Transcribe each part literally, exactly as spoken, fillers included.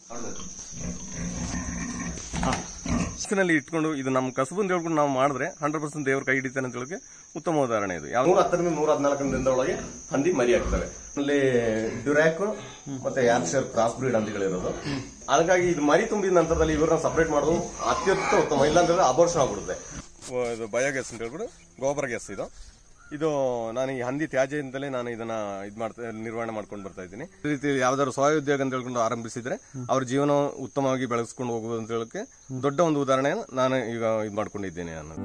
ನಲ್ಲಿ ಇಟ್ಕೊಂಡು ಇದು ನಮ್ಮ ಕಸಬು ಅಂತ ಹೇಳ್ಕೊಂಡು ನಾವು ಮಾಡಿದ್ರೆ ಹಂಡ್ರೆಡ್ ಪರ್ಸೆಂಟ್ ದೇವ್ರ ಕೈ ಹಿಡಿತಾನೆ ಅಂತ ಹೇಳಕ್ಕೆ ಉತ್ತಮ ಉದಾಹರಣೆ ಇದು. ನೂರ ಹತ್ತರಿಂದ ನೂರ ಹದಿನಾಲ್ಕು ದಿನದ ಒಳಗೆ ಹಂದಿ ಮರಿ ಆಗ್ತವೆ. ಅಲ್ಲಿ ಡ್ಯುರಾಕ್ ಮತ್ತೆ ಯಾರ್ಕ್ಷರ್ ಕ್ರಾಸ್ ಬ್ರೀಡ್ ಹಂದಿಗಳಿರೋದು. ಹಾಗಾಗಿ ಇದು ಮರಿ ತುಂಬಿದ ನಂತರದಲ್ಲಿ ಇವ್ರನ್ನ ಸಪರೇಟ್ ಮಾಡೋದು ಅತ್ಯಂತ ಉತ್ತಮ. ಇಲ್ಲಾಂದ್ರೆ ಅಬೋರ್ಷನ್ ಆಗ್ಬಿಡುತ್ತೆ. ಇದು ಬಯೋಗ್ಯಾಸ್ ಅಂತ ಹೇಳ್ಬಿಟ್ಟು ಗೊಬ್ಬರ ಗ್ಯಾಸ್ ಇದು ಇದು ನಾನು ಈ ಹಂದಿ ತ್ಯಾಜ್ಯದಿಂದಲೇ ನಾನು ಇದನ್ನ ಇದು ಮಾಡ್ತಾ ನಿರ್ವಹಣೆ ಮಾಡ್ಕೊಂಡು ಬರ್ತಾ ಇದ್ದೀನಿ. ಈ ರೀತಿ ಯಾವ್ದಾದ್ರು ಸ್ವಉದ್ಯೋಗ ಅಂತ ಹೇಳ್ಕೊಂಡು ಆರಂಭಿಸಿದ್ರೆ ಅವ್ರ ಜೀವನ ಉತ್ತಮವಾಗಿ ಬೆಳೆಸ್ಕೊಂಡು ಹೋಗುವುದು ಅಂತ ಹೇಳಕ್ಕೆ ದೊಡ್ಡ ಒಂದು ಉದಾಹರಣೆ ನಾನು ಈಗ ಇದು ಮಾಡ್ಕೊಂಡಿದ್ದೇನೆ ಅನ್ನೋದು.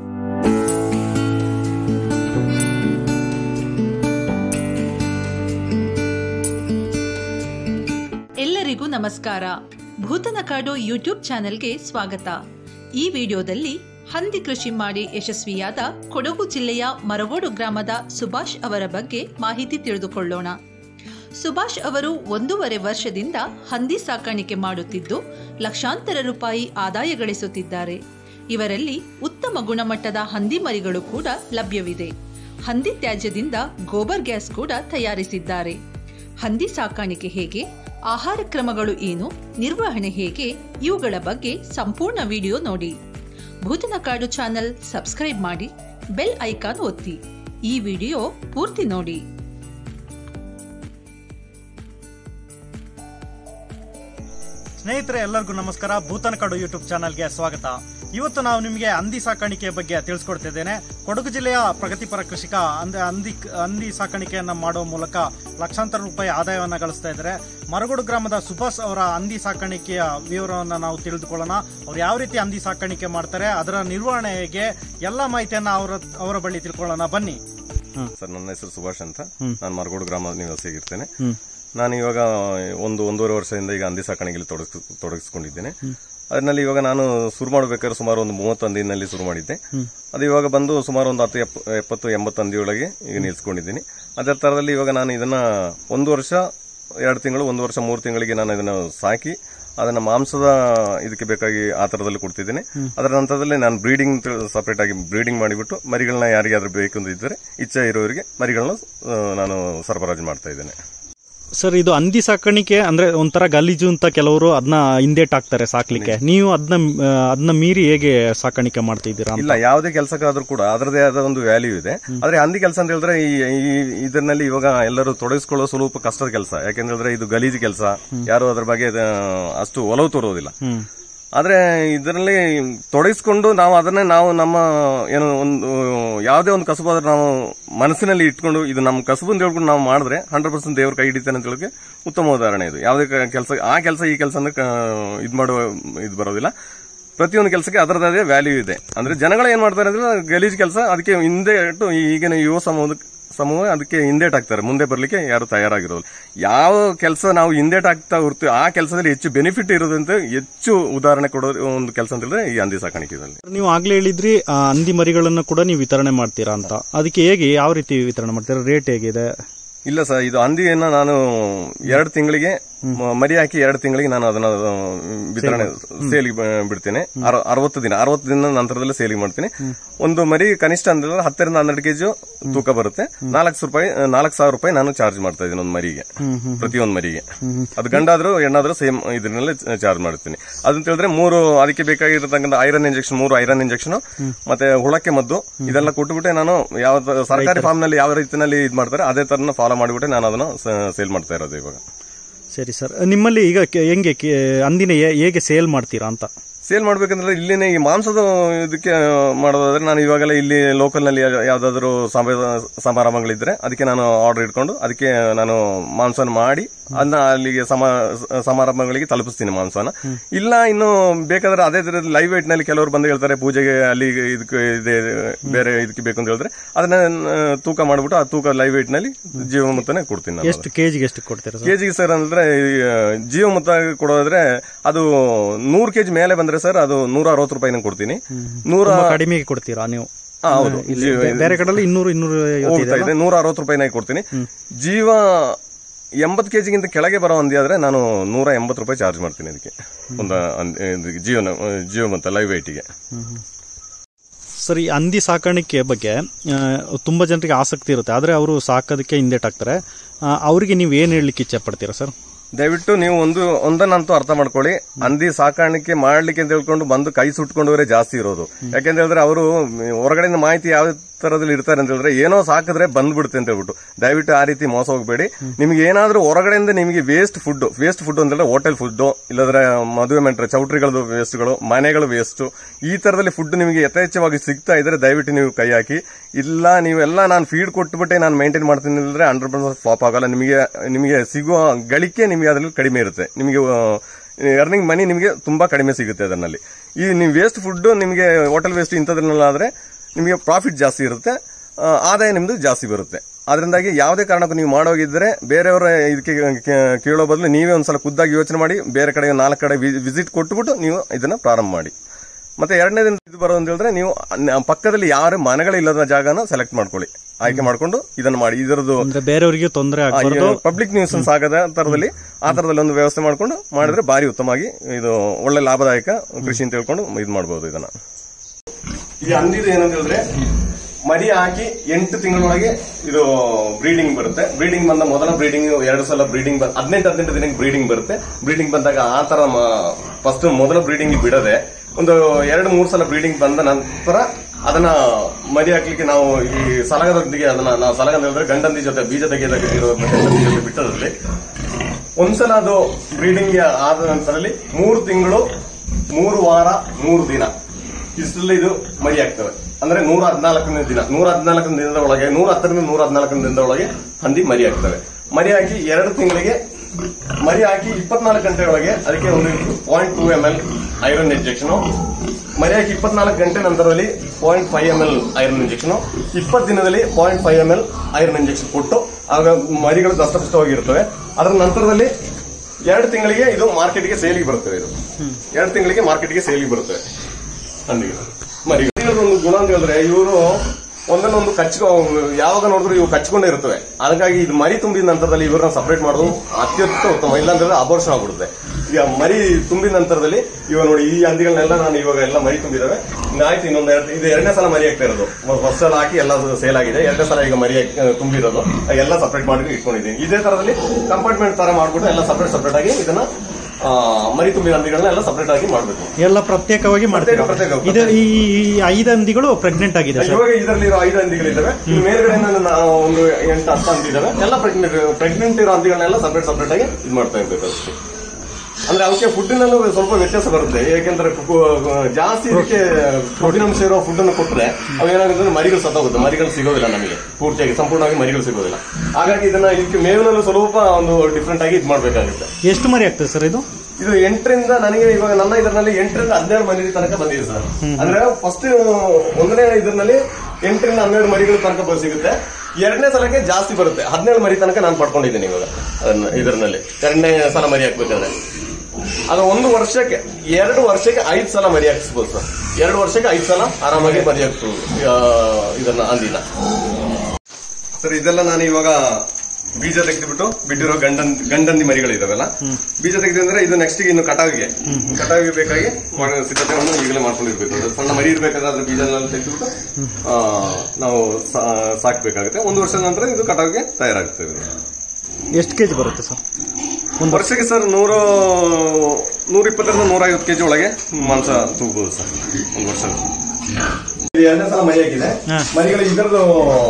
ಎಲ್ಲರಿಗೂ ನಮಸ್ಕಾರ. ಭೂತನಕಾಡು ಯೂಟ್ಯೂಬ್ ಚಾನೆಲ್ಗೆ ಸ್ವಾಗತ. ಈ ವಿಡಿಯೋದಲ್ಲಿ ಹಂದಿ ಕೃಷಿ ಮಾಡಿ ಯಶಸ್ವಿಯಾದ ಕೊಡಗು ಜಿಲ್ಲೆಯ ಮರಗೋಡು ಗ್ರಾಮದ ಸುಭಾಷ್ ಅವರ ಬಗ್ಗೆ ಮಾಹಿತಿ ತಿಳಿದುಕೊಳ್ಳೋಣ. ಸುಭಾಷ್ ಅವರು ಒಂದೂವರೆ ವರ್ಷದಿಂದ ಹಂದಿ ಸಾಕಾಣಿಕೆ ಮಾಡುತ್ತಿದ್ದು ಲಕ್ಷಾಂತರ ರೂಪಾಯಿ ಆದಾಯ ಗಳಿಸುತ್ತಿದ್ದಾರೆ. ಇವರಲ್ಲಿ ಉತ್ತಮ ಗುಣಮಟ್ಟದ ಹಂದಿ ಮರಿಗಳು ಕೂಡ ಲಭ್ಯವಿದೆ. ಹಂದಿ ತ್ಯಾಜ್ಯದಿಂದ ಗೋಬರ್ ಗ್ಯಾಸ್ ಕೂಡ ತಯಾರಿಸಿದ್ದಾರೆ. ಹಂದಿ ಸಾಕಾಣಿಕೆ ಹೇಗೆ, ಆಹಾರ ಕ್ರಮಗಳು ಏನು, ನಿರ್ವಹಣೆ ಹೇಗೆ, ಇವುಗಳ ಬಗ್ಗೆ ಸಂಪೂರ್ಣ ವಿಡಿಯೋ ನೋಡಿ. ಭೂತನಕಾಡು ಚಾನೆಲ್ ಸಬ್ಸ್ಕ್ರೈಬ್ ಮಾಡಿ, ಬೆಲ್ ಐಕಾನ್ ಒತ್ತಿ. ಈ ವಿಡಿಯೋ ಪೂರ್ತಿ ನೋಡಿ. ಸ್ನೇಹಿತರೆ, ಎಲ್ಲರಿಗೂ ನಮಸ್ಕಾರ. ಭೂತನಕಾಡು ಯೂಟ್ಯೂಬ್ ಚಾನೆಲ್ಗೆ ಸ್ವಾಗತ. ಇವತ್ತು ನಾವು ನಿಮಗೆ ಹಂದಿ ಸಾಕಾಣಿಕೆ ಬಗ್ಗೆ ತಿಳಿಸ್ಕೊಡ್ತಿದ್ದೇನೆ. ಕೊಡಗು ಜಿಲ್ಲೆಯ ಪ್ರಗತಿಪರ ಕೃಷಿಕ ಹಂದಿ ಹಂದಿ ಸಾಕಾಣಿಕೆಯನ್ನು ಮಾಡುವ ಮೂಲಕ ಲಕ್ಷಾಂತರ ರೂಪಾಯಿ ಆದಾಯವನ್ನು ಗಳಿಸ್ತಾ ಇದ್ದಾರೆ. ಮರಗೋಡು ಗ್ರಾಮದ ಸುಭಾಷ್ ಅವರ ಹಂದಿ ಸಾಕಾಣಿಕೆಯ ವಿವರವನ್ನು ನಾವು ತಿಳಿದುಕೊಳ್ಳೋಣ. ಅವ್ರು ಯಾವ ರೀತಿ ಹಂದಿ ಸಾಕಾಣಿಕೆ ಮಾಡ್ತಾರೆ, ಅದರ ನಿರ್ವಹಣೆ ಹೇಗೆ, ಎಲ್ಲ ಮಾಹಿತಿಯನ್ನ ಅವರ ಅವರ ಬಳಿ ತಿಳ್ಕೊಳ್ಳೋಣ ಬನ್ನಿ. ಸರ್, ನನ್ನ ಹೆಸರು ಸುಭಾಷ್ ಅಂತ. ನಾನು ಮರಗೋಡು ಗ್ರಾಮದ ನಿವಾಸಿಯಾಗಿರ್ತೇನೆ. ನಾನು ಇವಾಗ ಒಂದು ಒಂದೂವರೆ ವರ್ಷದಿಂದ ಈಗ ಹಂದಿ ಸಾಕಾಣಿಕೆಯಲ್ಲಿ ತೊಡಗಿಸಿಕೊಂಡಿದ್ದೇನೆ. ಅದರಲ್ಲಿ ಇವಾಗ ನಾನು ಶುರು ಮಾಡಬೇಕಾದ್ರೆ ಸುಮಾರು ಒಂದು ಮೂವತ್ತು ಹಂದಿನಲ್ಲಿ ಶುರು ಮಾಡಿದ್ದೆ. ಅದು ಇವಾಗ ಬಂದು ಸುಮಾರು ಒಂದು ಹತ್ತು ಎಪ್ಪತ್ತು ಎಂಬತ್ತು ಹಂದಿಯೊಳಗೆ ಈಗ ನಿಲ್ಸ್ಕೊಂಡಿದ್ದೀನಿ. ಅದೇ ತರದಲ್ಲಿ ಇವಾಗ ನಾನು ಇದನ್ನ ಒಂದು ವರ್ಷ ಎರಡು ತಿಂಗಳು ಒಂದು ವರ್ಷ ಮೂರು ತಿಂಗಳಿಗೆ ನಾನು ಇದನ್ನ ಸಾಕಿ ಅದನ್ನ ಮಾಂಸದ ಇದಕ್ಕೆ ಬೇಕಾಗಿ ಆ ತರದಲ್ಲಿ ಕೊಡ್ತಿದ್ದೀನಿ. ಅದರ ನಂತರದಲ್ಲಿ ನಾನು ಬ್ರೀಡಿಂಗ್ ಸಪರೇಟ್ ಆಗಿ ಬ್ರೀಡಿಂಗ್ ಮಾಡಿಬಿಟ್ಟು ಮರಿಗಳನ್ನ ಯಾರಿಗಾದ್ರೂ ಬೇಕು ಅಂತ ಇದ್ದರೆ ಇಚ್ಛೆ ಇರೋರಿಗೆ ಮರಿಗಳನ್ನ ನಾನು ಸರಬರಾಜು ಮಾಡ್ತಾ ಇದ್ದೇನೆ. ಸರ್, ಇದು ಹಂದಿ ಸಾಕಾಣಿಕೆ ಅಂದ್ರೆ ಒಂಥರ ಗಲೀಜು ಅಂತ ಕೆಲವರು ಅದನ್ನ ಹಿಂದೇಟ್ ಹಾಕ್ತಾರೆ ಸಾಕ್ಲಿಕ್ಕೆ. ನೀವು ಅದನ್ನ ಅದನ್ನ ಮೀರಿ ಹೇಗೆ ಸಾಕಾಣಿಕೆ ಮಾಡ್ತಿದ್ದೀರಾ? ಇಲ್ಲ, ಯಾವುದೇ ಕೆಲಸಕ್ಕಾದ್ರೂ ಕೂಡ ಅದರದೇ ಆದ ಒಂದು ವ್ಯಾಲ್ಯೂ ಇದೆ. ಆದ್ರೆ ಹಂದಿ ಕೆಲಸ ಅಂತ ಹೇಳಿದ್ರೆ ಈ ಇದರಲ್ಲಿ ಇವಾಗ ಎಲ್ಲರೂ ತೊಡಗಿಸ್ಕೊಳ್ಳೋ ಸ್ವಲ್ಪ ಕಷ್ಟದ ಕೆಲಸ. ಯಾಕೆಂತ ಹೇಳಿದ್ರೆ ಇದು ಗಲೀಜು ಕೆಲಸ, ಯಾರು ಅದ್ರ ಬಗ್ಗೆ ಅಷ್ಟು ಒಲವು ತೋರೋದಿಲ್ಲ. ಆದ್ರೆ ಇದರಲ್ಲಿ ತೊಡಗಿಸ್ಕೊಂಡು ನಾವು ಅದನ್ನೇ ನಾವು ನಮ್ಮ ಏನು ಒಂದು ಯಾವುದೇ ಒಂದು ಕಸಬಾದ್ರೆ ನಾವು ಮನಸ್ಸಿನಲ್ಲಿ ಇಟ್ಕೊಂಡು ಇದು ನಮ್ಮ ಕಸಬು ಅಂತ ಹೇಳ್ಕೊಂಡು ನಾವು ಮಾಡಿದ್ರೆ ಹಂಡ್ರೆಡ್ ಪರ್ಸೆಂಟ್ ದೇವ್ರ ಕೈ ಹಿಡಿತಾನೆ ಅಂತ ಹೇಳಕ್ಕೆ ಉತ್ತಮ ಉದಾಹರಣೆ ಇದು. ಯಾವುದೇ ಕೆಲಸ ಆ ಕೆಲಸ ಈ ಕೆಲಸ ಇದು ಮಾಡುವ ಇದು ಬರೋದಿಲ್ಲ. ಪ್ರತಿಯೊಂದು ಕೆಲಸಕ್ಕೆ ಅದರದೇ ವ್ಯಾಲ್ಯೂ ಇದೆ. ಅಂದ್ರೆ ಜನಗಳು ಏನ್ ಮಾಡ್ತಾರೆ ಅಂದ್ರೆ ಗಲೀಜ್ ಕೆಲಸ ಅದಕ್ಕೆ ಹಿಂದೆ ಇಟ್ಟು ಈಗಿನ ಯುವ ಸಮೂಹ ಸಮೂಹ ಅದಕ್ಕೆ ಹಿಂದೇಟ್ ಹಾಕ್ತಾರೆ. ಮುಂದೆ ಬರ್ಲಿಕ್ಕೆ ಯಾರು ತಯಾರಾಗಿರೋದು. ಯಾವ ಕೆಲಸ ನಾವು ಹಿಂದೇಟ್ ಹಾಕ್ತಾ ಹೊರ್ತೀವಿ ಆ ಕೆಲಸದಲ್ಲಿ ಹೆಚ್ಚು ಬೆನಿಫಿಟ್ ಇರೋದಂತ ಹೆಚ್ಚು ಉದಾಹರಣೆ ಕೊಡೋ ಒಂದು ಕೆಲಸ ಅಂತ ಹೇಳಿದ್ರೆ ಈ ಹಂದಿ ಸಾಕಾಣಿಕೆಯಲ್ಲಿ. ನೀವು ಆಗ್ಲೇ ಹೇಳಿದ್ರಿ ಹಂದಿ ಮರಿಗಳನ್ನು ಕೂಡ ನೀವು ವಿತರಣೆ ಮಾಡ್ತೀರಾ ಅಂತ. ಅದಕ್ಕೆ ಹೇಗೆ, ಯಾವ ರೀತಿ ವಿತರಣೆ ಮಾಡ್ತೀರಾ, ರೇಟ್ ಹೇಗಿದೆ? ಇಲ್ಲ ಸರ್, ಇದು ಹಂದಿಯನ್ನ ನಾನು ಎರಡು ತಿಂಗಳಿಗೆ ಮರಿ ಹಾಕಿ ಎರಡು ತಿಂಗಳಿಗೆ ನಾನು ಅದನ್ನ ವಿತರಣೆ ಸೇಲಿಗೆ ಬಿಡ್ತೇನೆ. ಅರವತ್ತು ದಿನ ಅರವತ್ತು ದಿನ ನಂತರದಲ್ಲಿ ಸೇಲಿಗೆ ಮಾಡ್ತೀನಿ. ಒಂದು ಮರಿ ಕನಿಷ್ಠ ಅಂದ್ರೆ ಹತ್ತರಿಂದ ಹನ್ನೆರಡು ಕೆಜಿ ತೂಕ ಬರುತ್ತೆ. ನಾಲ್ಕು ರೂಪಾಯಿ ನಾಲ್ಕು ಸಾವಿರ ರೂಪಾಯಿ ನಾನು ಚಾರ್ಜ್ ಮಾಡ್ತಾ ಇದ್ದೀನಿ ಒಂದು ಮರಿಗೆ, ಪ್ರತಿಯೊಂದು ಮರಿಗೆ. ಅದು ಗಂಡಾದ್ರೂ ಹೆಣ್ಣಾದ್ರೂ ಸೇಮ್ ಇದನ್ನೆಲ್ಲ ಚಾರ್ಜ್ ಮಾಡ್ತೀನಿ. ಅದಂತ ಹೇಳಿದ್ರೆ ಮೂರು ಅದಕ್ಕೆ ಬೇಕಾಗಿರತಕ್ಕಂಥ ಐರನ್ ಇಂಜೆಕ್ಷನ್, ಮೂರು ಐರನ್ ಇಂಜೆಕ್ಷನ್ ಮತ್ತೆ ಹುಳಕ್ಕೆ ಮದ್ದು ಇದೆಲ್ಲ ಕೊಟ್ಟುಬಿಟ್ಟೆ ನಾನು ಯಾವ ಸರ್ಕಾರಿ ಫಾರ್ಮ್ ನಲ್ಲಿ ಯಾವ ರೀತಿಯಲ್ಲಿ ಇದು ಮಾಡ್ತಾರೆ ಅದೇ ತರ ಫಾಲೋ ಮಾಡಿಬಿಟ್ಟೆ ನಾನು ಅದನ್ನ ಸೇಲ್ ಮಾಡ್ತಾ ಇರೋದು ಇವಾಗ. ಸರಿ ಸರ್, ನಿಮ್ಮಲ್ಲಿ ಈಗ ಹೆಂಗೆ ಹಂದಿನ ಹೇಗೆ ಸೇಲ್ ಮಾಡ್ತೀರಾ ಅಂತ? ಸೇಲ್ ಮಾಡ್ಬೇಕಂದ್ರೆ ಇಲ್ಲಿನೇ ಈ ಮಾಂಸದ ಇದಕ್ಕೆ ಮಾಡೋದಾದ್ರೆ ನಾನು ಇವಾಗೆಲ್ಲ ಇಲ್ಲಿ ಲೋಕಲ್ ನಲ್ಲಿ ಯಾವ್ದಾದ್ರು ಸಮಾರಂಭಗಳಿದ್ರೆ ಅದಕ್ಕೆ ನಾನು ಆರ್ಡರ್ ಇಟ್ಕೊಂಡು ಅದಕ್ಕೆ ನಾನು ಮಾಂಸನ ಮಾಡಿ ಅದನ್ನ ಅಲ್ಲಿಗೆ ಸಮಾರಂಭಗಳಿಗೆ ತಲುಪಿಸ್ತೀನಿ ಮಾಂಸನ. ಇಲ್ಲ ಇನ್ನು ಬೇಕಾದ್ರೆ ಅದೇ ತರ ಲೈವ್ ವೇಟ್ ನಲ್ಲಿ ಕೆಲವರು ಬಂದು ಹೇಳ್ತಾರೆ ಪೂಜೆಗೆ ಅಲ್ಲಿ ಇದಕ್ಕೆ ಇದೆ ಬೇರೆ ಇದಕ್ಕೆ ಬೇಕು ಅಂತ ಹೇಳಿದ್ರೆ ಅದನ್ನ ತೂಕ ಮಾಡ್ಬಿಟ್ಟು ಆ ತೂಕ ಲೈವ್ ವೇಟ್ ನಲ್ಲಿ ಜೀವಮುತ್ತನೇ ಕೊಡ್ತೀನಿ ನಾನು. ಎಷ್ಟು ಕೆಜಿಗೆ ಎಷ್ಟು ಕೊಡ್ತೀರಾ? ಕೆಜಿಗೆ ಸರ್ ಅಂದ್ರೆ ಜೀವಮುತ್ತ ಕೊಡೋದ್ರೆ ಅದು ನೂರು ಕೆಜಿ ಮೇಲೆ ಬಂದ್ರೆ ಸರ್ ಅದು ನೂರ ಅರವತ್ತು ರೂಪಾಯಿನ ಕೊಡ್ತೀನಿ. ನೂರ ಕಡಿಮೆಗೆ ಕೊಡ್ತೀರಾ ನೀವು? ಹೌದು, ಬೇರೆ ಕಡೆ ಇನ್ನೂರು ಇನ್ನೂರು ಹೋಗ್ತಾ ಇದೆ. ನೂರ ಅರವತ್ತು ರೂಪಾಯಿನ ಕೊಡ್ತೀನಿ. ಜೀವ ಎಂಬತ್ತು ಕೆಜಿಗಿಂತ ಕೆಳಗೆ ಬರೋ ಹಂದಿ ಆದ್ರೆ ನಾನು ನೂರ ಎಂಬತ್ತು ರೂಪಾಯಿ ಚಾರ್ಜ್ ಮಾಡ್ತೀನಿ ಅದಕ್ಕೆ ಒಂದು ಜೀವನ ಜೀವಮುತ್ತ ಲೈವ್ ವೇಟಿಗೆ. ಸರಿ, ಹಂದಿ ಸಾಕಾಣಿಕೆ ಬಗ್ಗೆ ತುಂಬಾ ಜನರಿಗೆ ಆಸಕ್ತಿ ಇರುತ್ತೆ, ಆದ್ರೆ ಅವರು ಸಾಕೋದಕ್ಕೆ ಹಿಂದೇಟಾಗ್ತಾರೆ. ಅವರಿಗೆ ನೀವು ಏನ್ ಹೇಳಲಿಕ್ಕೆ ಇಚ್ಛೆ ಪಡ್ತೀರಾ ಸರ್? ದಯವಿಟ್ಟು ನೀವು ಒಂದು ಒಂದನ್ನಂತೂ ಅರ್ಥ ಮಾಡ್ಕೊಳ್ಳಿ, ಹಂದಿ ಸಾಕಾಣಿಕೆ ಮಾಡ್ಲಿಕ್ಕೆ ಅಂತ ಹೇಳ್ಕೊಂಡು ಬಂದು ಕೈ ಸುಟ್ಕೊಂಡವರೇ ಜಾಸ್ತಿ ಇರೋದು. ಯಾಕೆಂತ ಹೇಳಿದ್ರೆ ಅವರು ಹೊರಗಡೆಯಿಂದ ಮಾಹಿತಿ ಯಾವ ತರದಲ್ಲಿ ಇರ್ತಾರೆ ಅಂತ ಹೇಳಿದ್ರೆ ಏನೋ ಸಾಕಿದ್ರೆ ಬಂದ್ಬಿಡುತ್ತೆ ಅಂತ ಹೇಳ್ಬಿಟ್ಟು ದಯವಿಟ್ಟು ಆ ರೀತಿ ಮೋಸ ಹೋಗಬೇಡಿ. ನಿಮ್ಗೆ ಏನಾದ್ರೂ ಹೊರಗಡೆಯಿಂದ ನಿಮಗೆ ವೇಸ್ಟ್ ಫುಡ್ ವೇಸ್ಟ್ ಫುಡ್ ಅಂತ ಹೇಳಿದ್ರೆ ಹೋಟೆಲ್ ಫುಡ್ ಇಲ್ಲದ್ರೆ ಮದುವೆ ಮೆಂಟ್ರೆ ಚೌಟ್ರಿಗಳದ್ದು ವೇಸ್ಟ್ಗಳು, ಮನೆಗಳು ವೇಸ್ಟ್, ಈ ತರದಲ್ಲಿ ಫುಡ್ ನಿಮಗೆ ಯಥೇಚ್ಛವಾಗಿ ಸಿಗ್ತಾ ಇದ್ರೆ ದಯವಿಟ್ಟು ನೀವು ಕೈ ಹಾಕಿ. ಇಲ್ಲ ನೀವೆಲ್ಲ ನಾನು ಫೀಡ್ ಕೊಟ್ಬಿಟ್ಟೆ ನಾನು ಮೇಂಟೈನ್ ಮಾಡ್ತೀನಿ ಅಂದ್ರೆ ಹಂಡ್ರೆಡ್ ಪರ್ಸೆಂಟ್ ಫ್ಲಾಪ್ ಆಗಲ್ಲ. ನಿಮಗೆ ನಿಮಗೆ ಸಿಗುವ ಗಳಿಕೆ ನಿಮಗೆ ಅದರಲ್ಲಿ ಕಡಿಮೆ ಇರುತ್ತೆ. ನಿಮಗೆ ಅರ್ನಿಂಗ್ ಮನಿ ನಿಮಗೆ ತುಂಬಾ ಕಡಿಮೆ ಸಿಗುತ್ತೆ ಅದರಲ್ಲಿ. ಈ ನೀವು ವೇಸ್ಟ್ ಫುಡ್ ನಿಮಗೆ ಹೋಟೆಲ್ ವೇಸ್ಟ್ ಇಂಥದ್ರಲ್ಲಾದ್ರೆ ನಿಮಗೆ ಪ್ರಾಫಿಟ್ ಜಾಸ್ತಿ ಇರುತ್ತೆ, ಆದಾಯ ನಿಮ್ದು ಜಾಸ್ತಿ ಬರುತ್ತೆ. ಅದರಿಂದಾಗಿ ಯಾವುದೇ ಕಾರಣಕ್ಕೂ ನೀವು ಮಾಡೋಗಿದ್ರೆ ಬೇರೆಯವರ ಇದಕ್ಕೆ ಕೇಳೋ ಬದಲು ನೀವೇ ಒಂದ್ಸಲ ಖುದ್ದಾಗಿ ಯೋಚನೆ ಮಾಡಿ ಬೇರೆ ಕಡೆ ನಾಲ್ಕು ಕಡೆ ವಿಸಿಟ್ ಕೊಟ್ಟುಬಿಟ್ಟು ನೀವು ಇದನ್ನ ಪ್ರಾರಂಭ ಮಾಡಿ. ಮತ್ತೆ ಎರಡನೇ ದಿನ ಇದು ಬರೋದು ಅಂತ ಹೇಳಿದ್ರೆ ನೀವು ಪಕ್ಕದಲ್ಲಿ ಯಾರು ಮನೆಗಳಿಲ್ಲದ ಜಾಗನ ಸೆಲೆಕ್ಟ್ ಮಾಡ್ಕೊಳ್ಳಿ, ಆಯ್ಕೆ ಮಾಡ್ಕೊಂಡು ಇದನ್ನ ಮಾಡಿ. ಇದರದ್ದು ಬೇರೆಯವರಿಗೆ ತೊಂದರೆ ಪಬ್ಲಿಕ್ ನ್ಯೂಸನ್ಸ್ ಆಗದ ತರದಲ್ಲಿ ಆ ತರದಲ್ಲಿ ಒಂದು ವ್ಯವಸ್ಥೆ ಮಾಡ್ಕೊಂಡು ಮಾಡಿದ್ರೆ ಭಾರಿ ಉತ್ತಮವಾಗಿ ಇದು ಒಳ್ಳೆ ಲಾಭದಾಯಕ ಕೃಷಿ ಅಂತ ಹೇಳ್ಕೊಂಡು ಇದು ಮಾಡಬಹುದು. ಇದನ್ನ ಈ ಹಂದಿದು ಏನಂತ ಹೇಳಿದ್ರೆ ಮರಿ ಹಾಕಿ ಎಂಟು ತಿಂಗಳೊಳಗೆ ಇದು ಬ್ರೀಡಿಂಗ್ ಬರುತ್ತೆ. ಬ್ರೀಡಿಂಗ್ ಬಂದ ಮೊದಲ ಬ್ರೀಡಿಂಗ್ ಎರಡು ಸಲ ಬ್ರೀಡಿಂಗ್ ಹದಿನೆಂಟು ಹದಿನೆಂಟು ದಿನಕ್ಕೆ ಬ್ರೀಡಿಂಗ್ ಬರುತ್ತೆ. ಬ್ರೀಡಿಂಗ್ ಬಂದಾಗ ಆ ತರ ಫಸ್ಟ್ ಮೊದಲ ಬ್ರೀಡಿಂಗ್ ಬಿಡದೆ ಒಂದು ಎರಡು ಮೂರು ಸಲ ಬ್ರೀಡಿಂಗ್ ಬಂದ ನಂತರ ಅದನ್ನ ಮರಿ ಹಾಕ್ಲಿಕ್ಕೆ ನಾವು ಈ ಸಲಗದೊಂದಿಗೆ ಅದನ್ನ ನಾವು ಸಲಗ ಹೇಳಿದ್ರೆ ಗಂಡಂದಿ ಜೊತೆ ಬೀಜ ತೆಗೆಯದಾಗಿರೋ ಗಂಡಂದಿ ಜೊತೆ ಬಿಟ್ಟದಲ್ಲಿ ಒಂದ್ಸಲ ಅದು ಬ್ರೀಡಿಂಗ್ ಆದ ನಂತರದಲ್ಲಿ ಮೂರು ತಿಂಗಳು ಮೂರು ವಾರ ಮೂರು ದಿನ ಇಷ್ಟರಲ್ಲಿ ಇದು ಮರಿ ಆಗ್ತವೆ. ಅಂದ್ರೆ ನೂರ ಹದಿನಾಲ್ಕನೇ ದಿನ ನೂರ ಹದಿನಾಲ್ಕನೇ ದಿನದ ಒಳಗೆ ನೂರ ಹತ್ತರಿಂದ ನೂರ ಹದಿನಾಲ್ಕನೇ ದಿನದ ಒಳಗೆ ಹಂದಿ ಮರಿ ಆಗ್ತವೆ. ಮರಿ ಹಾಕಿ ಎರಡು ತಿಂಗಳಿಗೆ ಮರಿ ಹಾಕಿ ಇಪ್ಪತ್ನಾಲ್ಕು ಗಂಟೆ ಒಳಗೆ ಅದಕ್ಕೆ ಒಂದು point two M L iron injection, ಮರಿ ಹಾಕಿ ಇಪ್ಪತ್ನಾಲ್ಕು ಗಂಟೆ ನಂತರದಲ್ಲಿ point five M L iron injection, ಇಪ್ಪತ್ತು ದಿನದಲ್ಲಿ point five M L iron injection ಕೊಟ್ಟು ಆಗ ಮರಿಗಳು ದಸ್ತಪುಷ್ಟವಾಗಿರ್ತವೆ. ಅದರ ನಂತರದಲ್ಲಿ ಎರಡು ತಿಂಗಳಿಗೆ ಇದು ಮಾರ್ಕೆಟ್ಗೆ ಸೇಲಿಗೆ ಬರುತ್ತವೆ. ಇದು ಎರಡು ತಿಂಗಳಿಗೆ ಮಾರ್ಕೆಟ್ಗೆ ಸೇಲಿಗೆ ಬರುತ್ತವೆ ಹಂದಿಗೆ ಮರಿ. ಒಂದು ಗುಣ ಅಂತ ಹೇಳಿದ್ರೆ ಇವರು ಒಂದನ್ನೊಂದು ಕಚ್ಕೊ ಯಾವಾಗ ನೋಡಿದ್ರು ಇವು ಕಚ್ಕೊಂಡೇ ಇರ್ತವೆ. ಅದಕ್ಕಾಗಿ ಇದು ಮರಿ ತುಂಬಿದ ನಂತರದಲ್ಲಿ ಇವರನ್ನ ಸಪರೇಟ್ ಮಾಡೋದು ಅತ್ಯಂತ ಉತ್ತಮ. ಇಲ್ಲಾಂದ್ರೆ ಅಬೋರ್ಷನ್ ಆಗ್ಬಿಡುತ್ತೆ. ಈಗ ಮರಿ ತುಂಬಿದ ನಂತರದಲ್ಲಿ ಇವಾಗ ನೋಡಿ ಈ ಹಂದಿಗಳನ್ನೆಲ್ಲ ನಾನು ಇವಾಗ ಎಲ್ಲ ಮರಿ ತುಂಬಿದಾವೆ. ಆಯ್ತು ಇನ್ನೊಂದು ಎರಡು ಇದು ಎರಡನೇ ಸಲ ಮರಿ ಆಗ್ತಾ ಇರೋದು. ಫಸ್ಟ್ ಸಲ ಹಾಕಿ ಎಲ್ಲ ಸೇಲ್ ಆಗಿದೆ. ಎರಡನೇ ಸಲ ಈಗ ಮರಿ ತುಂಬಿರೋದು ಎಲ್ಲ ಸಪರೇಟ್ ಮಾಡಿ ಇಟ್ಕೊಂಡಿದ್ದೀನಿ. ಇದೇ ತರದಲ್ಲಿ ಕಂಪಾರ್ಟ್ಮೆಂಟ್ ತರ ಮಾಡ್ಬಿಟ್ಟು ಎಲ್ಲ ಸಪರೇಟ್ ಸಪರೇಟ್ ಆಗಿ ಇದನ್ನ ಮರಿ ತುಂಬಿದ ಹಂದಿಗಳನ್ನ ಎಲ್ಲ ಸಪರೇಟ್ ಆಗಿ ಮಾಡಬೇಕು. ಎಲ್ಲ ಪ್ರತ್ಯೇಕವಾಗಿ ಮಾಡ್ತಾರೆ. ಇದು ಈ ಐದು ಹಂದಿಗಳು ಪ್ರೆಗ್ನೆಂಟ್ ಆಗಿದೆ. ಇವಾಗ ಇದರಲ್ಲಿ ಇರೋ ಐದು ಹಂದಿಗಳಿದ್ದಾವೆ. ಮೇಲ್ಗಡೆ ಒಂದು ಎಂಟು ಹತ್ತು ಹಂದಿದ್ದಾವೆ. ಎಲ್ಲ ಪ್ರೆಗ್ನೆಂಟ್ ಪ್ರೆಗ್ನೆಂಟ್ ಇರೋ ಹಂದಿಗಳನ್ನೆಲ್ಲ ಸಪರೇಟ್ ಸಪರೇಟ್ ಆಗಿ ಇದು ಮಾಡ್ತಾ ಇರ್ಬೇಕು ಅಷ್ಟೇ. ಅಂದ್ರೆ ಅವಕ್ಕೆ ಫುಡ್ನಲ್ಲೂ ಸ್ವಲ್ಪ ವ್ಯತ್ಯಾಸ ಬರುತ್ತೆ. ಯಾಕೆಂದ್ರೆ ಜಾಸ್ತಿ ಇದಕ್ಕೆ ಪ್ರೋಟೀನ್ ಅಂಶ ಇರೋ ಫುಡ್ ಅನ್ನು ಕೊಟ್ಟರೆ ಅವೇನಾಗುತ್ತೆ ಮರಿಗಳು ಸತ್ತೋಗುತ್ತೆ. ಮರಿಗಳು ಸಿಗೋದಿಲ್ಲ ನಮಗೆ ಪೂರ್ತಿಯಾಗಿ ಸಂಪೂರ್ಣವಾಗಿ ಮರಿಗಳು ಸಿಗೋದಿಲ್ಲ. ಹಾಗಾಗಿ ಇದನ್ನ ಇದಕ್ಕೆ ಮೇವಿನಲ್ಲೂ ಸ್ವಲ್ಪ ಒಂದು ಡಿಫ್ರೆಂಟ್ ಆಗಿ ಇದು ಮಾಡಬೇಕಾಗುತ್ತೆ. ಎಷ್ಟು ಮರಿ ಆಗ್ತದೆ ಸರ್ ಇದು? ಇದು ಎಂಟರಿಂದ ನನಗೆ ಇವಾಗ ನನ್ನ ಇದರಲ್ಲಿ ಎಂಟರಿಂದ ಹನ್ನೆರಡು ಮರಿ ತನಕ ಬಂದಿದೆ ಸರ್. ಅಂದ್ರೆ ಫಸ್ಟ್ ಒಂದನೇ ಇದರಲ್ಲಿ ಎಂಟರಿಂದ ಹನ್ನೆರಡು ಮರಿಗಳ ತನಕ ಸಿಗುತ್ತೆ. ಎರಡನೇ ಸಲಕ್ಕೆ ಜಾಸ್ತಿ ಬರುತ್ತೆ. ಹದಿನೇಳು ಮರಿ ತನಕ ನಾನು ಪಡ್ಕೊಂಡಿದ್ದೀನಿ ಇವಾಗ ಅದನ್ನ ಇದರಲ್ಲಿ ಎರಡನೇ ಸಲ ಮರಿ ಹಾಕ್ಬೇಕಾದ್ರೆ. ಅದು ಒಂದು ವರ್ಷಕ್ಕೆ ಎರಡು ವರ್ಷಕ್ಕೆ ಐದು ಸಲ ಮರಿ ಹಾಕಿಸ್ಬೋದು ಸರ್. ಎರಡು ವರ್ಷಕ್ಕೆ ಐದು ಸಲ ಆರಾಮಾಗಿ ಮರಿ ಹಾಕ್ಸ್ಬೋದು ಇದನ್ನ ಹಂದಿನ ಸರ್. ಇದೆಲ್ಲ ನಾನು ಇವಾಗ ಬೀಜ ತೆಗೆದುಬಿಟ್ಟು ಬಿಟ್ಟಿರೋ ಗಂಡನ್ ಗಂಡಂದಿ ಮರಿಗಳಿದಾವಲ್ಲ, ಬೀಜ ತೆಗೆದ್ರೆ ಇದು ನೆಕ್ಸ್ಟ್ ಇನ್ನು ಕಟಾವಿಗೆ ಕಟಾವಿಗೆ ಬೇಕಾಗಿ ಸಿದ್ಧತೆಗಳನ್ನು ಈಗಲೇ ಮಾಡ್ಕೊಂಡಿರ್ಬೇಕು. ಸಣ್ಣ ಮರಿ ಇರ್ಬೇಕಾದ್ರೆ ಅದ್ರ ಬೀಜನೆಲ್ಲ ತೆಗೆದುಬಿಟ್ಟು ನಾವು ಸಾಕ್ಬೇಕಾಗುತ್ತೆ. ಒಂದು ವರ್ಷದ ನಂತರ ಇದು ಕಟಾವಿಗೆ ತಯಾರಾಗುತ್ತೆ. ಎಷ್ಟು ಕೆಜಿ ಬರುತ್ತೆ ಸರ್ ಒಂದು ವರ್ಷಕ್ಕೆ? ಸರ್ ನೂರು ನೂರ ಇಪ್ಪತ್ತರಿಂದ ನೂರ ಐವತ್ತು ಕೆಜಿ ಒಳಗೆ ಮಾಂಸ ತೂಗಬಹುದು ಸರ್ ಒಂದು ವರ್ಷ. ಎರಡನೇ ಸಲ ಮರಿ ಹಾಕಿದೆ. ಮರಿಗಳು ಇದರದ್ದು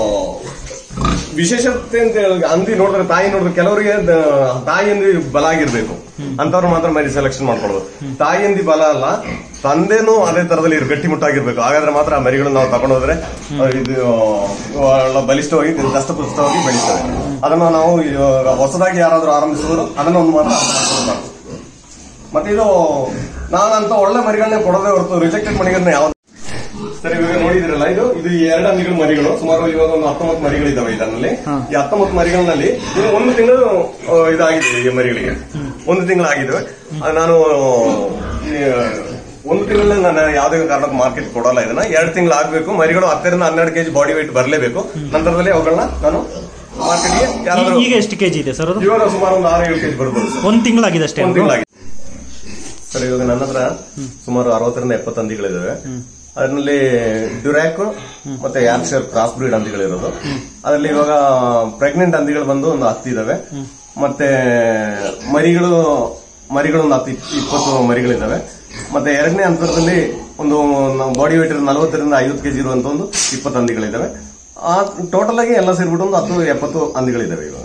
ವಿಶೇಷತೆ ಅಂತ ಹೇಳಿ ಹಂದಿ ನೋಡಿದ್ರೆ ತಾಯಿ ನೋಡಿದ್ರೆ ಕೆಲವರಿಗೆ ತಾಯಿ ಹಂದಿ ಬಲ ಆಗಿರ್ಬೇಕು ಅಂತವ್ರು ಮಾತ್ರ ಮರಿ ಸೆಲೆಕ್ಷನ್ ಮಾಡ್ಕೊಳ್ಬೋದು. ತಾಯಿ ಹಂದಿ ಬಲ ಅಲ್ಲ, ತಂದೆನೂ ಅದೇ ತರದಲ್ಲಿ ಗಟ್ಟಿಮುಟ್ಟಾಗಿರ್ಬೇಕು. ಹಾಗಾದ್ರೆ ಮಾತ್ರ ಆ ಮರಿಗಳನ್ನ ನಾವು ತಗೊಂಡೋದ್ರೆ ಇದು ಬಲಿಷ್ಠವಾಗಿ ದಸ್ತಪುಷ್ಟವಾಗಿ ಬೆಳೀತವೆ. ಅದನ್ನ ನಾವು ಹೊಸದಾಗಿ ಯಾರಾದ್ರೂ ಆರಂಭಿಸಿದ್ರು ಅದನ್ನ ಒಂದು ಮಾತ್ರ ಮತ್ತೆ ಇದು ನಾನಂತ ಒಳ್ಳೆ ಮರಿಗಳನ್ನೇ ಕೊಡೋದೇ ಹೊರತು ರಿಜೆಕ್ಟೆಡ್ ಮರಿಗಳನ್ನ ಯಾವ ಸರ್ ಇವಾಗ ನೋಡಿದ್ರಲ್ಲ, ಇದು ಇದು ಎರಡು ಹಂದಿಗಳ ಮರಿಗಳು. ಸುಮಾರು ಇವಾಗ ಒಂದು ಹತ್ತೊಂಬತ್ತು ಮರಿಗಳಿದಾವೆ ಇದರಲ್ಲಿ. ಈ ಹತ್ತೊಂಬತ್ತು ಮರಿಗಳಲ್ಲಿ ಒಂದು ತಿಂಗಳು ಇದಾಗಿದೆ. ಈ ಮರಿಗಳಿಗೆ ಒಂದು ತಿಂಗಳು ಆಗಿದ್ದಾವೆ. ನಾನು ಒಂದು ತಿಂಗಳಲ್ಲಿ ನಾನು ಯಾವುದೇ ಕಾರಣಕ್ಕೂ ಮಾರ್ಕೆಟ್ ಕೊಡಲ್ಲ. ಇದನ್ನ ಎರಡು ತಿಂಗಳು ಆಗ್ಬೇಕು. ಮರಿಗಳು ಹತ್ತರಿಂದ ಹನ್ನೆರಡು ಕೆಜಿ ಬಾಡಿ weight ಬರಲೇಬೇಕು. ನಂತರದಲ್ಲಿ ಅವುಗಳನ್ನ ನಾನು ಮಾರ್ಕೆಟ್ಗೆ ಯಾರಾದ್ರೂ. ಈಗ ಎಷ್ಟು ಕೆಜಿ ಇದೆ ಸರ್? ಇವಾಗ ಸುಮಾರು ಒಂದು ಆರು ಏಳು ಕೆಜಿ ಬರ್ಬೋದು. ಒಂದು ತಿಂಗಳಾಗಿದೆ ಅಷ್ಟೇ. ಒಂದು ತಿಂಗಳಾಗಿದೆ ಸರ್. ಇವಾಗ ನನ್ನ ಹತ್ರ ಸುಮಾರು ಅರವತ್ತರಿಂದ ಎಪ್ಪತ್ತು ಹಂದಿಗಳಿದಾವೆ. ಅದರಲ್ಲಿ ಡ್ಯುರಾಕ್ ಮತ್ತೆ ಯಾರ್ಕ್ಷೈರ್ ಕ್ರಾಸ್ ಬ್ರೀಡ್ ಹಂದಿಗಳಿರೋದು. ಅದರಲ್ಲಿ ಇವಾಗ ಪ್ರೆಗ್ನೆಂಟ್ ಹಂದಿಗಳು ಬಂದು ಒಂದು ಹತ್ತು ಇದಾವೆ. ಮತ್ತೆ ಮರಿಗಳು ಮರಿಗಳು ಒಂದು ಹತ್ತು ಇಪ್ಪತ್ತು ಮರಿಗಳಿದ್ದಾವೆ. ಮತ್ತೆ ಎರಡನೇ ಹಂತದಲ್ಲಿ ಒಂದು ಬಾಡಿ ವೇಟ್ ನಲವತ್ತರಿಂದ ಐವತ್ತು ಕೆಜಿ ಇರುವಂತ ಒಂದು ಇಪ್ಪತ್ತು ಹಂದಿಗಳಿದ್ದಾವೆ. ಆ ಟೋಟಲ್ ಆಗಿ ಎಲ್ಲ ಸೇರ್ಬಿಟ್ಟು ಒಂದು ಹತ್ತು ಎಪ್ಪತ್ತು ಹಂದಿಗಳಿದ್ದಾವೆ ಇವಾಗ.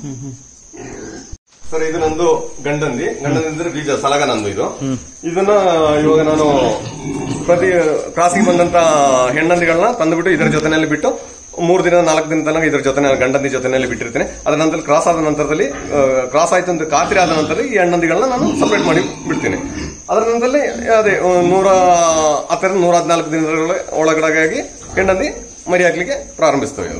ಸರ್ ಇದು ನಂದು ಗಂಡಂದಿ ಗಂಡಂದಿದ್ರೆ ಬೀಜ ಸಲಗ ನಂದು ಇದು. ಇದನ್ನ ಇವಾಗ ನಾನು ಪ್ರತಿ ಕ್ರಾಸಿಗೆ ಬಂದಂತ ಹೆಣ್ಣಂದಿಗಳನ್ನ ತಂದುಬಿಟ್ಟು ಇದರ ಜೊತೆನಲ್ಲಿ ಬಿಟ್ಟು ಮೂರು ದಿನ ನಾಲ್ಕು ದಿನ ತನಕ ಇದರ ಜೊತೆ ಗಂಡಂದಿ ಜೊತೆನಲ್ಲಿ ಬಿಟ್ಟಿರ್ತೇನೆ. ಅದರ ನಂತರ ಕ್ರಾಸ್ ಆದ ನಂತರದಲ್ಲಿ ಕ್ರಾಸ್ ಆಯ್ತು ಅಂತ ಖಾತ್ರಿ ಆದ ನಂತರ ಈ ಹೆಣ್ಣಂದಿಗಳನ್ನ ನಾನು ಸಪರೇಟ್ ಮಾಡಿ ಬಿಡ್ತೇನೆ. ಅದರ ನಂತರದಲ್ಲಿ ಅದೇ ನೂರ ಹತ್ತರಿಂದ ನೂರ ಹದಿನಾಲ್ಕು ದಿನಗಳ ಒಳಗಡೆಗಾಗಿ ಹೆಣ್ಣಂದಿ ಮರಿ ಹಾಕ್ಲಿಕ್ಕೆ ಪ್ರಾರಂಭಿಸ್ತವೆ.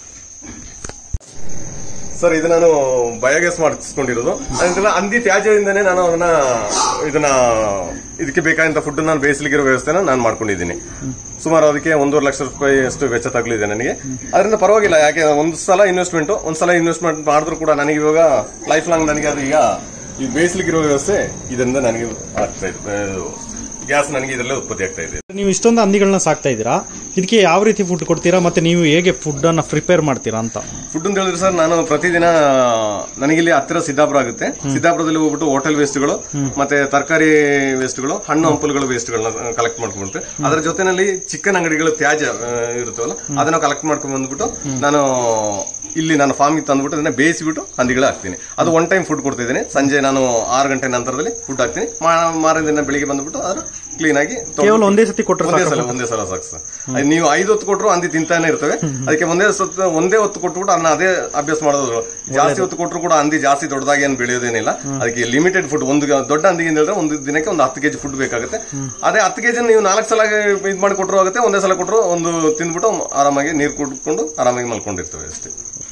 ಸರ್ ಇದು ನಾನು ಬಯೋಗ್ಯಾಸ್ ಮಾಡಿಸ್ಕೊಂಡಿರೋದು. ಅದರಿಂದ ಹಂದಿ ತ್ಯಾಜ್ಯದಿಂದನೇ ನಾನು ಅದನ್ನ ಇದನ್ನ ಇದಕ್ಕೆ ಬೇಕಾದಂತ ಫುಡ್ ನಾನು ಬೇಯಿಸಲಿಕ್ಕೆ ಇರೋ ವ್ಯವಸ್ಥೆನ ನಾನು ಮಾಡ್ಕೊಂಡಿದ್ದೀನಿ. ಸುಮಾರು ಅದಕ್ಕೆ ಒಂದೂವರೆ ಲಕ್ಷ ರೂಪಾಯಿ ಅಷ್ಟು ವೆಚ್ಚ ತಗಲಿದೆ ನನಗೆ. ಅದರಿಂದ ಪರವಾಗಿಲ್ಲ, ಯಾಕೆ ಒಂದು ಸಲ ಇನ್ವೆಸ್ಟ್ಮೆಂಟ್ ಒಂದ್ಸಲ ಇನ್ವೆಸ್ಟ್ಮೆಂಟ್ ಮಾಡಿದ್ರು ಕೂಡ ನನಗೆ ಇವಾಗ ಲೈಫ್ ಲಾಂಗ್ ನನಗೆ ಅದು ಈಗ ಈ ಬೇಯಿಸಲಿಕ್ಕೆ ಇರೋ ವ್ಯವಸ್ಥೆ ಇದರಿಂದ ನನಗೆ ಆಗ್ತಾ ಇದೆ. ಗ್ಯಾಸ್ ನನಗೆ ಇದರಲ್ಲೇ ಉತ್ಪತ್ತಿ ಆಗ್ತಾ ಇದೆ. ನೀವು ಇಷ್ಟೊಂದು ಹಂದಿಗಳನ್ನ ಸಾಕ್ತಾ ಇದ್ದೀರಾ, ಇದಕ್ಕೆ ಯಾವ ರೀತಿ ಫುಡ್ ಕೊಡ್ತೀರಾ ಮತ್ತೆ ನೀವು ಹೇಗೆ ಫುಡ್ ಅನ್ನ ಪ್ರಿಪೇರ್ ಮಾಡ್ತೀರಾ ಅಂತ? ಫುಡ್ ಅಂತ ಹೇಳಿದ್ರೆ ಸರ್, ನಾನು ಪ್ರತಿದಿನ ನನಗಿಲ್ಲಿ ಹತ್ತಿರ ಸಿದ್ದಾಪುರ ಆಗುತ್ತೆ. ಸಿದ್ದಾಪುರದಲ್ಲಿ ಹೋಗ್ಬಿಟ್ಟು ಹೋಟೆಲ್ ವೇಸ್ಟ್ಗಳು ಮತ್ತೆ ತರಕಾರಿ ವೇಸ್ಟ್ಗಳು, ಹಣ್ಣು ಹಂಪಲುಗಳ ವೇಸ್ಟ್ಗಳನ್ನ ಕಲೆಕ್ಟ್ ಮಾಡ್ಕೊಂಡ್ಬಿಡ್ತೆ. ಅದರ ಜೊತೆನಲ್ಲಿ ಚಿಕನ್ ಅಂಗಡಿಗಳು ತ್ಯಾಜ್ಯ ಇರುತ್ತವಲ್ಲ ಅದನ್ನ ಕಲೆಕ್ಟ್ ಮಾಡ್ಕೊಂಡ್ ಬಂದ್ಬಿಟ್ಟು ನಾನು ಇಲ್ಲಿ ನಾನು ಫಾರ್ಮಿಗೆ ತಂದ್ಬಿಟ್ಟು ಅದನ್ನ ಬೇಯಿಸಿಬಿಟ್ಟು ಹಂದಿಗಳು ಹಾಕ್ತೀನಿ. ಅದು ಒನ್ ಟೈಮ್ ಫುಡ್ ಕೊಡ್ತಿದ್ದೀನಿ. ಸಂಜೆ ನಾನು ಆರು ಗಂಟೆ ನಂತರದಲ್ಲಿ ಫುಡ್ ಹಾಕ್ತೀನಿ. ಮಾರನೇ ದಿನ ಬೆಳಿಗ್ಗೆ ಬಂದ್ಬಿಟ್ಟು ಅದನ್ನ ಕ್ಲೀನ್ ಆಗಿ ಕೇವಲ ಒಂದೇ ಸತಿ ಕೊಟ್ಟರೆ ಒಂದೇ ಸಲ ಒಂದೇ ಸಲ ಸಾಕು ಸರ್. ನೀವು ಐದು ಹೊತ್ತು ಕೊಟ್ಟರು ಹಂದಿ ತಿಂತಾನೆ ಇರ್ತವೆ. ಅದಕ್ಕೆ ಒಂದೇ ಒಂದೇ ಹೊತ್ತು ಕೊಟ್ಬಿಟ್ಟು ಅದನ್ನ ಅದೇ ಅಭ್ಯಾಸ ಮಾಡೋದು. ಜಾಸ್ತಿ ಹೊತ್ತು ಕೊಟ್ಟರು ಕೂಡ ಹಂದಿ ಜಾಸ್ತಿ ದೊಡ್ಡದಾಗಿ ಏನು ಬೆಳೆಯೋದೇನಿಲ್ಲ. ಅದಕ್ಕೆ ಲಿಮಿಟೆಡ್ ಫುಡ್, ಒಂದು ದೊಡ್ಡ ಹಂದಿಗೆ ಹೇಳಿದ್ರೆ ಒಂದು ದಿನಕ್ಕೆ ಒಂದು ಹತ್ತು ಕೆಜಿ ಫುಡ್ ಬೇಕಾಗುತ್ತೆ. ಅದೇ ಹತ್ತು ಕೆಜಿ ನೀವು ನಾಲ್ಕು ಸಲ ಇದು ಮಾಡಿ ಕೊಟ್ಟರು ಆಗುತ್ತೆ. ಒಂದೇ ಸಲ ಕೊಟ್ಟರು ಒಂದು ತಿಂದ್ಬಿಟ್ಟು ಆರಾಮಾಗಿ ನೀರು ಕುಡ್ಕೊಂಡು ಆರಾಮಾಗಿ ಮಲ್ಕೊಂಡಿರ್ತವೆ ಅಷ್ಟೇ.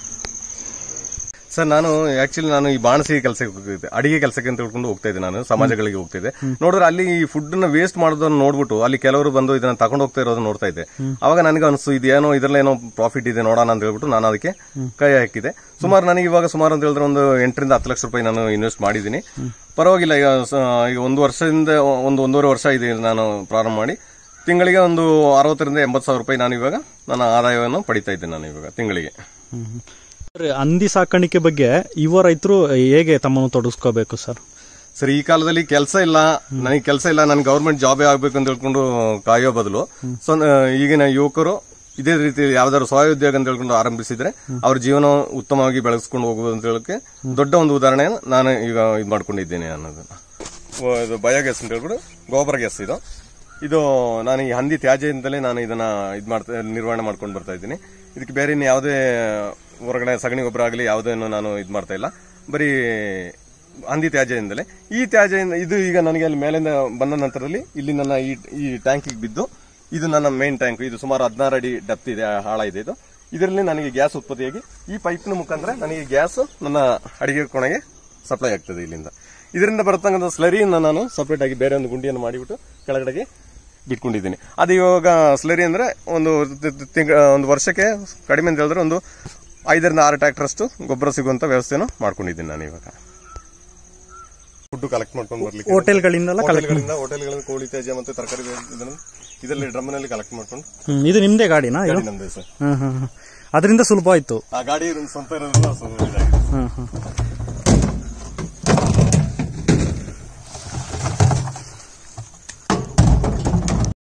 ಸರ್ ನಾನು ಆಕ್ಚುಲಿ ನಾನು ಈ ಬಾಣಸಿ ಕೆಲಸಕ್ಕೆ ಹೋಗ್ತಿದ್ದೆ, ಅಡಿಗೆ ಕೆಲಸಕ್ಕೆ ಅಂತ ಹೇಳ್ಕೊಂಡು ಹೋಗ್ತಾ ಇದ್ದೆ. ನಾನು ಸಮಾಜಗಳಿಗೆ ಹೋಗ್ತಿದ್ದೆ. ನೋಡಿದ್ರೆ ಅಲ್ಲಿ ಈ ಫುಡ್ ನ ವೇಸ್ಟ್ ಮಾಡೋದನ್ನ ನೋಡ್ಬಿಟ್ಟು ಅಲ್ಲಿ ಕೆಲವರು ಬಂದು ಇದನ್ನ ತಗೊಂಡು ಹೋಗ್ತಾ ಇರೋದನ್ನ ನೋಡ್ತಾ ಇದ್ದೆ. ಅವಾಗ ನನಗೆ ಅನಿಸ್ತು ಇದೇನೋ ಇದ್ರಲ್ಲೇನೋ ಪ್ರಾಫಿಟ್ ಇದೆ ನೋಡೋಣ ಅಂತ ಹೇಳ್ಬಿಟ್ಟು ನಾನು ಅದಕ್ಕೆ ಕೈ ಹಾಕಿದೆ. ಸುಮಾರು ನನಗೆ ಇವಾಗ ಸುಮಾರು ಅಂತ ಹೇಳಿದ್ರೆ ಒಂದು ಎಂಟರಿಂದ ಹತ್ತು ಲಕ್ಷ ರೂಪಾಯಿ ನಾನು ಇನ್ವೆಸ್ಟ್ ಮಾಡಿದ್ದೀನಿ. ಪರವಾಗಿಲ್ಲ. ಈಗ ಈಗ ಒಂದು ವರ್ಷದಿಂದ ಒಂದು ಒಂದೂವರೆ ವರ್ಷ ಇದೆ ನಾನು ಪ್ರಾರಂಭ ಮಾಡಿ. ತಿಂಗಳಿಗೆ ಒಂದು ಅರವತ್ತರಿಂದ ಎಂಬತ್ತು ಸಾವಿರ ರೂಪಾಯಿ ನಾನು ಇವಾಗ ನನ್ನ ಆದಾಯವನ್ನು ಪಡಿತಾ ಇದ್ದೇನೆ ನಾನು ಇವಾಗ ತಿಂಗಳಿಗೆ. ಹಂದಿ ಸಾಕಾಣಿಕೆ ಬಗ್ಗೆ ಯುವ ರೈತರು ಹೇಗೆ ತಮ್ಮನ್ನು ತೊಡಗಿಸ್ಕೋಬೇಕು ಸರ್? ಸರ್ ಈ ಕಾಲದಲ್ಲಿ ಕೆಲಸ ಇಲ್ಲ, ನನಗೆ ಕೆಲಸ ಇಲ್ಲ, ನನ್ ಗವರ್ಮೆಂಟ್ ಜಾಬೇ ಆಗ್ಬೇಕು ಅಂತ ಹೇಳ್ಕೊಂಡು ಕಾಯೋ ಬದಲು ಸೊ ಈಗಿನ ಯುವಕರು ಇದೇ ರೀತಿ ಯಾವ್ದಾದ್ರು ಸ್ವಉದ್ಯೋಗ ಅಂತ ಹೇಳ್ಕೊಂಡು ಆರಂಭಿಸಿದ್ರೆ ಅವ್ರ ಜೀವನ ಉತ್ತಮವಾಗಿ ಬೆಳೆಸ್ಕೊಂಡು ಹೋಗುವುದು ಅಂತ ಹೇಳಕ್ಕೆ ದೊಡ್ಡ ಒಂದು ಉದಾಹರಣೆ ನಾನು ಈಗ ಇದು ಮಾಡ್ಕೊಂಡಿದ್ದೇನೆ ಅನ್ನೋದು. ಇದು ಬಯೋಗ್ಯಾಸ್ ಅಂತ ಹೇಳ್ಬಿಟ್ಟು ಗೋಬರ್ ಗ್ಯಾಸ್ ಇದು ಇದು ನಾನು ಈ ಹಂದಿ ತ್ಯಾಜ್ಯದಿಂದಲೇ ನಾನು ಇದನ್ನ ಇದು ಮಾಡ್ತಾ ನಿರ್ವಹಣೆ ಮಾಡ್ಕೊಂಡು ಬರ್ತಾ ಇದ್ದೀನಿ. ಇದಕ್ಕೆ ಬೇರೆ ಇನ್ನು ಯಾವುದೇ ಹೊರಗಡೆ ಸಗಣಿ ಗೊಬ್ಬರ ಆಗಲಿ ಯಾವುದೇನು ನಾನು ಇದು ಮಾಡ್ತಾ ಇಲ್ಲ, ಬರೀ ಹಂದಿ ತ್ಯಾಜ್ಯದಿಂದಲೇ. ಈ ತ್ಯಾಜ್ಯದಿಂದ ಇದು ಈಗ ನನಗೆ ಅಲ್ಲಿ ಮೇಲಿಂದ ಬಂದ ನಂತರದಲ್ಲಿ ಇಲ್ಲಿ ನನ್ನ ಈ ಈ ಟ್ಯಾಂಕಿಗೆ ಬಿದ್ದು ಇದು ನನ್ನ ಮೇನ್ ಟ್ಯಾಂಕ್. ಇದು ಸುಮಾರು ಹದಿನಾರು ಅಡಿ ಡೆಪ್ತ್ ಇದೆ, ಆಳ ಇದೆ ಇದು. ಇದರಲ್ಲಿ ನನಗೆ ಗ್ಯಾಸ್ ಉತ್ಪತ್ತಿಯಾಗಿ ಈ ಪೈಪ್ನ ಮುಖಾಂತರ ನನಗೆ ಗ್ಯಾಸ್ ನನ್ನ ಅಡಿಗೆ ಕೋಣೆಗೆ ಸಪ್ಲೈ ಆಗ್ತದೆ ಇಲ್ಲಿಂದ. ಇದರಿಂದ ಬರತಕ್ಕಂಥ ಸ್ಲರಿಯನ್ನು ನಾನು ಸಪರೇಟ್ ಆಗಿ ಬೇರೆ ಒಂದು ಗುಂಡಿಯನ್ನು ಮಾಡಿಬಿಟ್ಟು ಕೆಳಗಡೆಗೆ ಬಿಟ್ಕೊಂಡಿದ್ದೀನಿ. ಅದು ಇವಾಗ ಸ್ಲರಿ ಅಂದ್ರೆ ಒಂದು ತಿಂಗ ಒಂದು ವರ್ಷಕ್ಕೆ ಕಡಿಮೆ ಅಂತ ಹೇಳಿದ್ರೆ ಒಂದು ಐದರಿಂದ ಆರು ಟ್ರ್ಯಾಕ್ಟರ್ ಅಷ್ಟು ಗೊಬ್ಬರ ಸಿಗುವಂತ ವ್ಯವಸ್ಥೆಯನ್ನು ಮಾಡ್ಕೊಂಡಿದ್ದೀನಿ ನಾನು ಇವಾಗ. ಫುಡ್ ಕಲೆಕ್ಟ್ ಮಾಡ್ಕೊಂಡು ಬರ್ಲಿಕ್ಕೆ ಹೋಟೆಲ್ಗಳಿಂದ ಹೋಟೆಲ್ಗಳಿಂದ ಕೋಳಿ ತ್ಯಾಜ್ಯ ಮತ್ತು ತರಕಾರಿ ಇದರಲ್ಲಿ ಡ್ರಮ್ನಲ್ಲಿ ಕಲೆಕ್ಟ್ ಮಾಡ್ಕೊಂಡು. ಇದು ನಿಮ್ದೇ ಗಾಡಿನಾ? ನಮ್ದೇ ಸರ್. ಅದರಿಂದ ಸುಲಭ ಆಯ್ತು. ಆ ಗಾಡಿ ಸ್ವಂತ ಇರೋದ್ರಿಂದ